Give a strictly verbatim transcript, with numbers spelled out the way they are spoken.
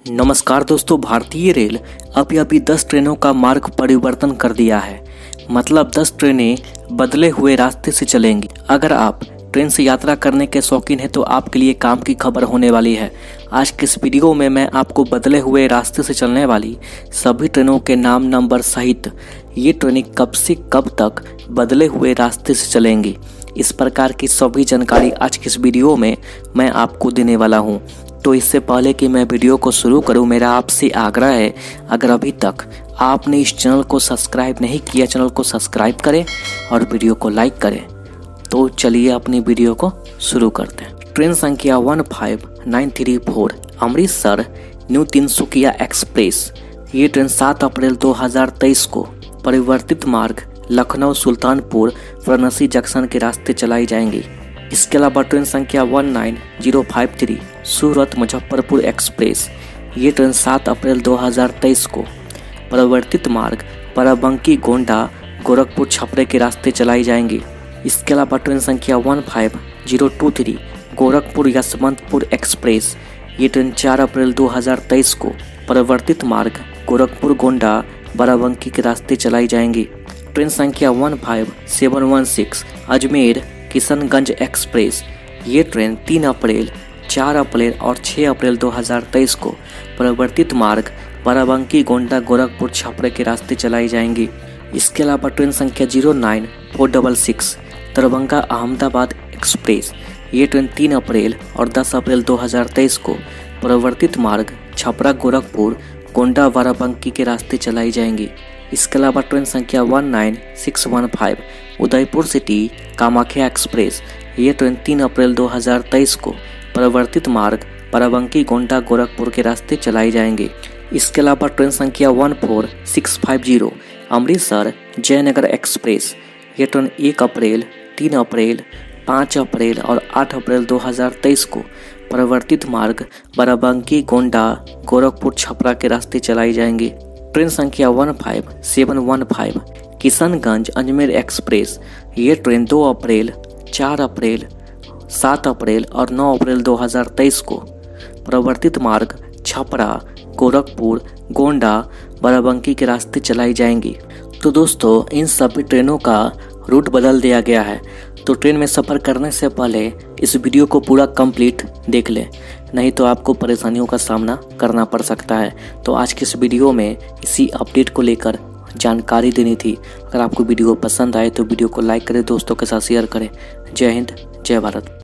नमस्कार दोस्तों, भारतीय रेल अभी अभी दस ट्रेनों का मार्ग परिवर्तन कर दिया है। मतलब दस ट्रेनें बदले हुए रास्ते से चलेंगी। अगर आप ट्रेन से यात्रा करने के शौकीन हैं तो आपके लिए काम की खबर होने वाली है। आज के इस वीडियो में मैं आपको बदले हुए रास्ते से चलने वाली सभी ट्रेनों के नाम, नंबर सहित ये ट्रेनें कब से कब तक बदले हुए रास्ते से चलेंगी, इस प्रकार की सभी जानकारी आज के इस वीडियो में मैं आपको देने वाला हूँ। तो इससे पहले कि मैं वीडियो को शुरू करूं, मेरा आपसे आग्रह है, अगर अभी तक आपने इस चैनल को सब्सक्राइब नहीं किया, चैनल को सब्सक्राइब करें और वीडियो को लाइक करें। तो चलिए अपनी वीडियो को शुरू करते हैं। ट्रेन संख्या one five nine three four Amritsar new Tinsukia express. ये ट्रेन सात अप्रैल दो हज़ार तेईस को परिवर्तित मार्ग लखनऊ सुल्तानपुर वाराणसी जंक्शन के रास्ते चलाई जाएंगी। इसके अलावा ट्रेन संख्या one nine zero five three Surat Muzaffarpur express. ये ट्रेन सात अप्रैल दो हज़ार तेईस को परिवर्तित मार्ग बाराबंकी गोंडा गोरखपुर छपरे के रास्ते चलाई जाएंगी। इसके अलावा ट्रेन संख्या one five zero two three Gorakhpur Yesvantpur express. ये ट्रेन चार अप्रैल दो हज़ार तेईस को परिवर्तित मार्ग गोरखपुर गोंडा बाराबंकी के रास्ते चलाई जाएंगी। ट्रेन संख्या one five seven one six Ajmer Kishanganj express. ये ट्रेन तीन अप्रैल, चार अप्रैल और छह अप्रैल दो हज़ार तेईस को परिवर्तित मार्ग बाराबंकी गोंडा गोरखपुर छपरे के रास्ते चलाई जाएंगी। इसके अलावा ट्रेन संख्या zero nine four double six Darbhanga Ahmedabad express. ये ट्रेन तीन अप्रैल और दस अप्रैल दो हज़ार तेईस को परिवर्तित मार्ग छपरा गोरखपुर गोंडा बाराबंकी के रास्ते चलाई जाएंगी। इसके अलावा ट्रेन संख्या one nine six one five Udaipur city Kamakhya express. ये ट्रेन तीन अप्रैल दो हज़ार तेईस को परिवर्तित मार्ग बाराबंकी गोंडा गोरखपुर के रास्ते चलाई जाएंगे। इसके अलावा ट्रेन संख्या one four six five zero Amritsar Jaynagar express. ये ट्रेन एक अप्रैल, तीन अप्रैल, पाँच अप्रैल और आठ अप्रैल दो हज़ार तेईस को परिवर्तित मार्ग बाराबंकी गोंडा गोरखपुर छपरा के रास्ते चलाई जाएंगी। ट्रेन संख्या one five seven one five Kishanganj Ajmer express. ये ट्रेन दो अप्रैल, चार अप्रैल, सात अप्रैल और नौ अप्रैल दो हज़ार तेईस को परिवर्तित मार्ग छपरा गोरखपुर गोंडा बाराबंकी के रास्ते चलाई जाएंगी। तो दोस्तों, इन सभी ट्रेनों का रूट बदल दिया गया है। तो ट्रेन में सफ़र करने से पहले इस वीडियो को पूरा कंप्लीट देख लें, नहीं तो आपको परेशानियों का सामना करना पड़ सकता है। तो आज के इस वीडियो में इसी अपडेट को लेकर जानकारी देनी थी। अगर आपको वीडियो पसंद आए तो वीडियो को लाइक करें, दोस्तों के साथ शेयर करें। जय हिंद, जय भारत।